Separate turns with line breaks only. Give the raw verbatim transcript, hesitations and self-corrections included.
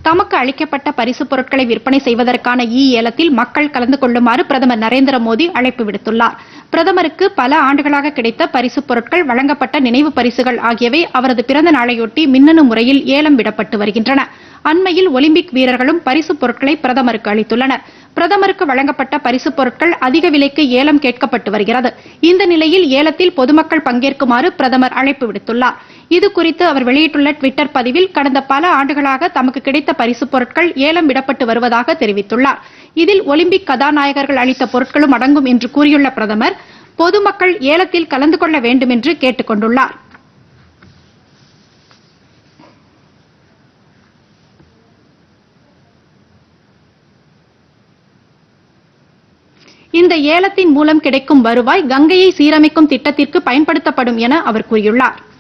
தமக்கு அளிக்கப்பட்ட பரிசுப் பொருட்களை விற்பனை செய்வதற்கான இ ஏலத்தில் மக்கள் கலந்து கொள்ளுமாறு பிரதமர் நரேந்திர மோடி அழைப்பு விடுத்துள்ளார். பிரதமருக்கு பல ஆண்டுகளாக கிடைத்த பரிசுப் பொருட்கள், வழங்கப்பட்ட நினைவு பரிசுகள் ஆகியவை அவரது பிறந்த நாளையொட்டி மின்னணு முறையில் ஏலம் விடப்பட்டு வருகின்றன. அண்மையில் ஒலிம்பிக் வீரர்களும் பரிசுப் பொருட்களை பிரதமருக்கு அளித்துள்ளனர். பிரதமருக்கு வழங்கப்பட்ட பரிசுப் பொருட்கள் அதிக விலைக்கு ஏலம் கேட்கப்பட்டு வருகிறது. இந்த நிலையில் ஏலத்தில் பொதுமக்கள் பங்கேற்குமாறு பிரதமர் அழைப்பு விடுத்துள்ளார். இதுகுறித்து அவர் வெளியிட்டுள்ள டுவிட்டர் பதிவில், கடந்த பல ஆண்டுகளாக தமக்கு கிடைத்த பரிசுப் பொருட்கள் ஏலம் விடப்பட்டு வருவதாக தெரிவித்துள்ளார். இதில் ஒலிம்பிக் கதாநாயகர்கள் அளித்த பொருட்களும் அடங்கும் என்று கூறியுள்ள பிரதமர், பொதுமக்கள் ஏலத்தில் கலந்து கொள்ள வேண்டும் என்று கேட்டுக் கொண்டுள்ளார். இந்த ஏலத்தின் மூலம் கிடைக்கும் வருவாய் கங்கையை சீரமைக்கும் திட்டத்திற்கு பயன்படுத்தப்படும் என அவர் கூறியுள்ளார்.